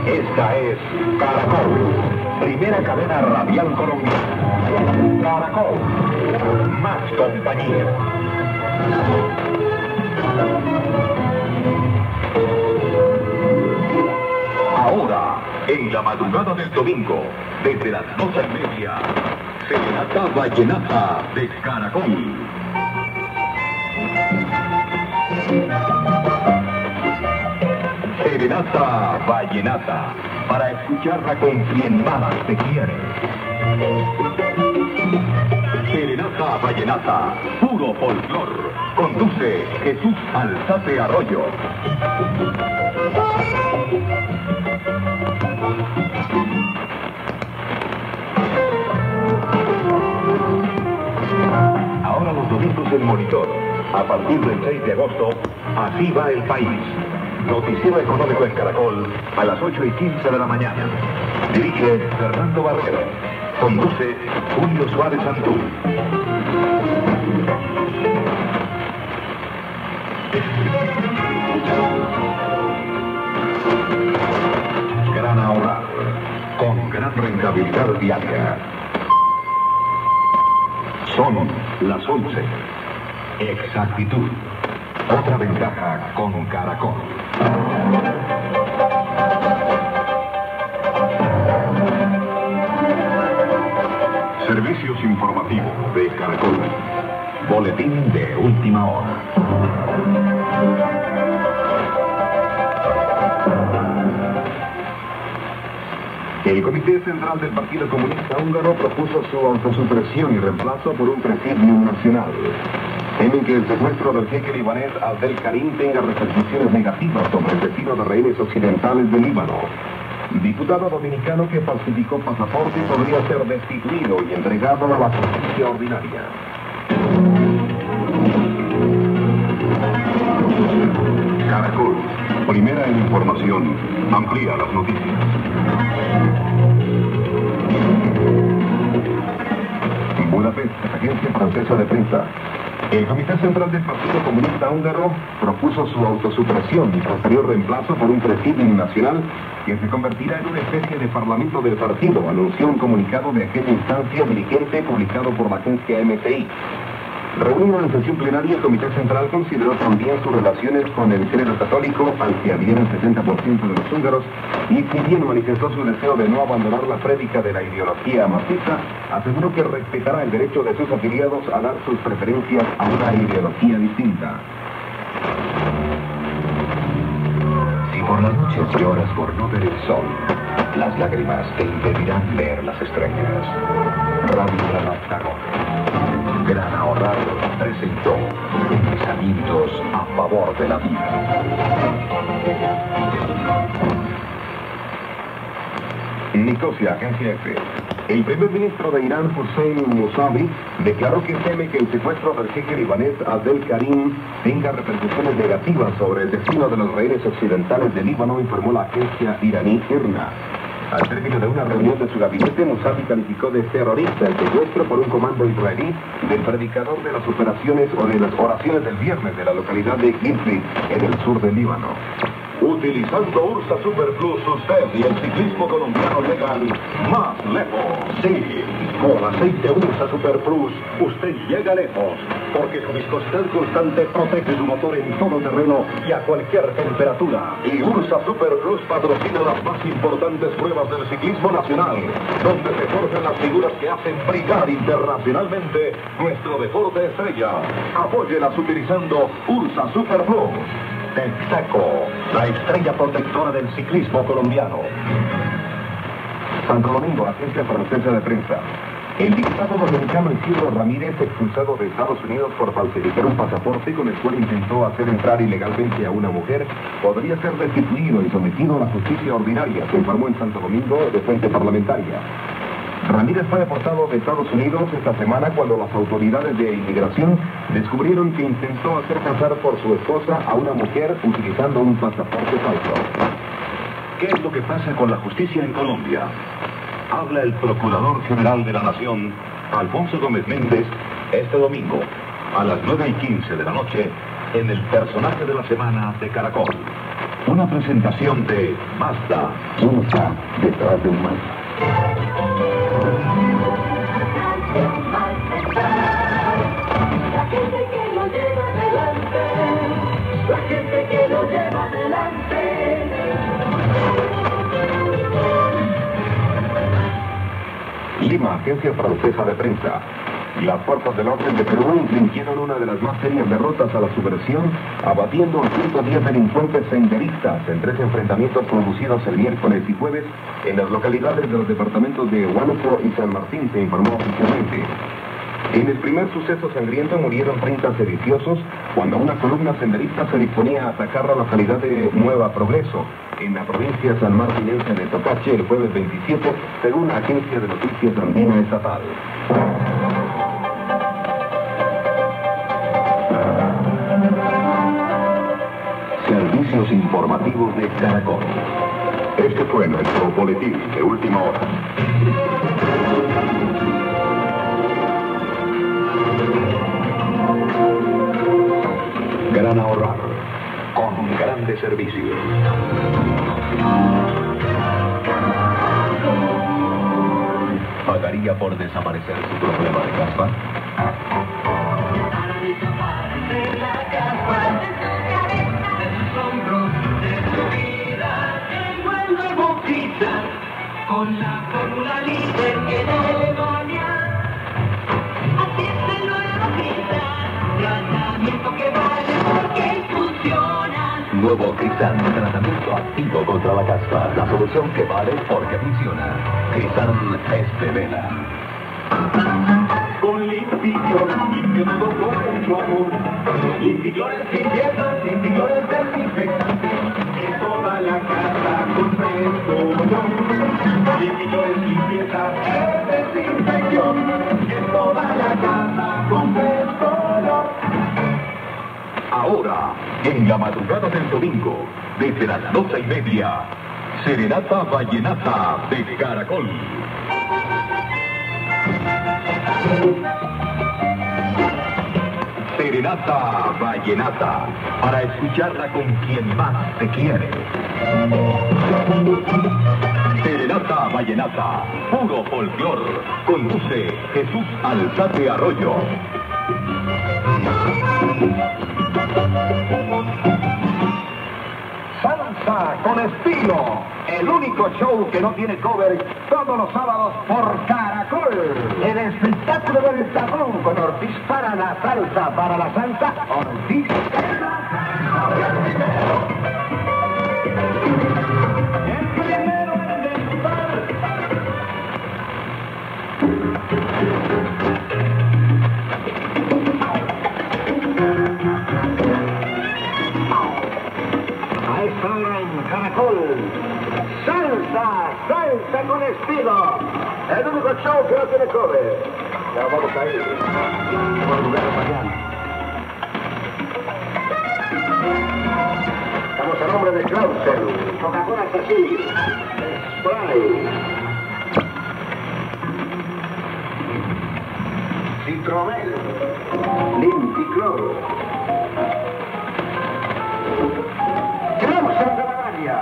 Esta es Caracol, primera cadena radial colombiana. Caracol, más compañía. Ahora, en la madrugada del domingo, desde las 12:30, Serenata Vallenata de Caracol. Serenata Vallenata, para escucharla con quien más te quiere. Serenata Vallenata, puro folclor. Conduce Jesús Alzate Arroyo. Ahora los domingos en Monitor. A partir del 6 de agosto, Así va el país. Noticiero económico en Caracol a las 8:15 de la mañana. Dirige Fernando Barrero. Conduce Julio Suárez Antú. Gran ahorrar, con gran rentabilidad diaria. Son las 11. Exactitud. Otra ventaja con Caracol. Servicios informativos de Caracol. Boletín de última hora. El Comité Central del Partido Comunista Húngaro propuso su autosupresión y reemplazo por un presidium nacional. Temen que el secuestro del jeque libanés Abdel Karim tenga repercusiones negativas sobre el destino de rehenes occidentales del Líbano. Diputado dominicano que falsificó pasaporte podría ser destituido y entregado a la justicia ordinaria. Caracol, primera en información, amplía las noticias. Budapest, agencia francesa de prensa. El Comité Central del Partido Comunista Húngaro propuso su autosupresión y posterior reemplazo por un presidium nacional que se convertirá en una especie de parlamento del partido, anunció un comunicado de aquella instancia dirigente publicado por la agencia MCI. Reunido en sesión plenaria, el Comité Central consideró también sus relaciones con el credo católico, al que adhieren el 70% de los húngaros, y si bien manifestó su deseo de no abandonar la prédica de la ideología marxista, aseguró que respetará el derecho de sus afiliados a dar sus preferencias a una ideología distinta. Si por las noches lloras por no ver el sol, las lágrimas te impedirán ver las estrellas. Radio Granada. Gran ahorrar presentó pensamientos a favor de la vida. Nicosia, agencia F. El primer ministro de Irán, Hossein Mousavi, declaró que teme que el secuestro del jeque libanés Abdel Karim tenga repercusiones negativas sobre el destino de los rehenes occidentales del Líbano, informó la agencia iraní IRNA. Al término de una reunión de su gabinete, Mousavi calificó de terrorista el secuestro por un comando israelí del predicador de las operaciones o de las oraciones del viernes de la localidad de Idlib, en el sur del Líbano. Utilizando Ursa Super Plus, usted y el ciclismo colombiano llegan más lejos. Sí, con aceite Ursa Super Plus, usted llega lejos, porque su viscosidad constante protege su motor en todo terreno y a cualquier temperatura. Y Ursa Super Plus patrocina las más importantes pruebas del ciclismo nacional, donde se forjan las figuras que hacen brillar internacionalmente nuestro deporte estrella. Apóyelas utilizando Ursa Super Plus. Texaco, la estrella protectora del ciclismo colombiano. Santo Domingo, agencia francesa de prensa. El diputado dominicano Isidro Ramírez, expulsado de Estados Unidos por falsificar un pasaporte con el cual intentó hacer entrar ilegalmente a una mujer, podría ser destituido y sometido a la justicia ordinaria, se informó en Santo Domingo de fuente parlamentaria. Ramírez fue deportado de Estados Unidos esta semana cuando las autoridades de inmigración descubrieron que intentó hacer pasar por su esposa a una mujer utilizando un pasaporte falso. ¿Qué es lo que pasa con la justicia en Colombia? Habla el Procurador General de la Nación, Alfonso Gómez Méndez, este domingo, a las 9:15 de la noche, en el Personaje de la Semana de Caracol. Una presentación de Mazda. ¿Quién está detrás de un Mazda? La gente que lo lleva adelante, la gente que lo lleva adelante. Lima, Agencia Francesa de Prensa. Las fuerzas del orden de Perú infligieron una de las más serias derrotas a la subversión, abatiendo a 110 delincuentes senderistas en 3 enfrentamientos producidos el miércoles y jueves en las localidades de los departamentos de Huánuco y San Martín, se informó oficialmente. En el primer suceso sangriento murieron 30 sediciosos cuando una columna senderista se disponía a atacar la localidad de Nueva Progreso, en la provincia sanmartinense de Tocache, el jueves 27, según la agencia de noticias andina estatal. Servicios informativos de Caracol. Este fue nuestro boletín de última hora. Gran ahorrar, con grandes servicios. ¿Pagaría por desaparecer su problema de caspa? Para desaparecer la caspa de su cabeza, de sus hombros, de su vida, tengo el nuevo Crisan, con la fórmula líder que debe bañar. Así es el nuevo Crisan, tratamiento que vale porque funciona. Nuevo Crisan, tratamiento activo contra la caspa. La solución que vale porque funciona. Crisan es de vela. Con Limpiclor, limpio todo con mucho amor. Limpiclor es limpieza, Limpiclor es desinfectante. Que toda la casa con fresco olor. Limpiclor es limpieza, es desinfección. Que toda la casa con fresco olor. Ahora, en la madrugada del domingo, desde las 12:30, Serenata Vallenata de Caracol. Serenata Vallenata, para escucharla con quien más te quiere. Serenata Vallenata, puro folclor, conduce Jesús Alzate Arroyo. Salsa con estilo, el único show que no tiene cover, todos los sábados por Caracol. El espectáculo del tablón con Ortiz para la salsa, para la salsa, Ortiz para la salsa. El primero en debutar. A esta hora en Caracol, salsa con estilo, el único show que no tiene cover. Ya vamos a ir por lugar mañana. Estamos a nombre de Clausel, Coca-Cola así, Spray, Citromel, Limpiclor, Clausel de Bavaria.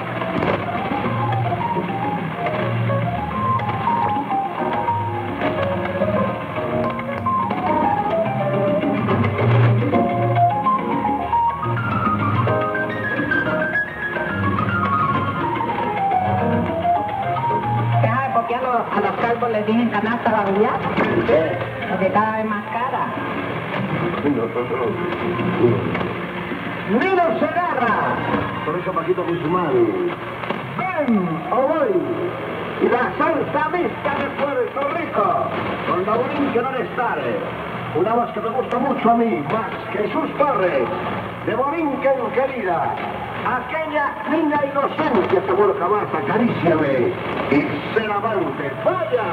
A los calvos les dicen canasta familiar, porque cada vez más cara. Nino Segarra, por eso Paquito Guzmán. Ven o voy. Y la salsa mixta de Puerto Rico, con Daborín que no les tarde. Una voz que me gusta mucho a mí, más Jesús Torres, de Borinquen querida. Aquella niña inocente, te muero jamás, acaríciame y ser amante. ¡Vaya!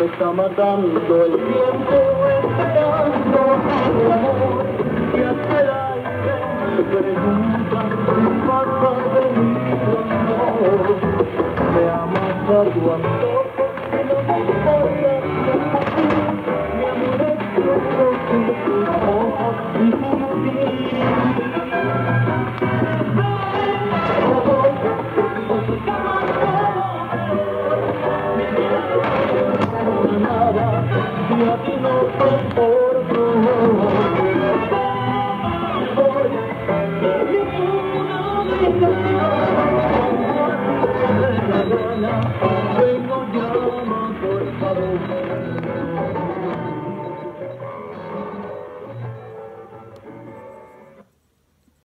me está matando el tiempo esperando tu amor y hasta el aire me pregunta si vas a venir o no. Me amas a tu amor.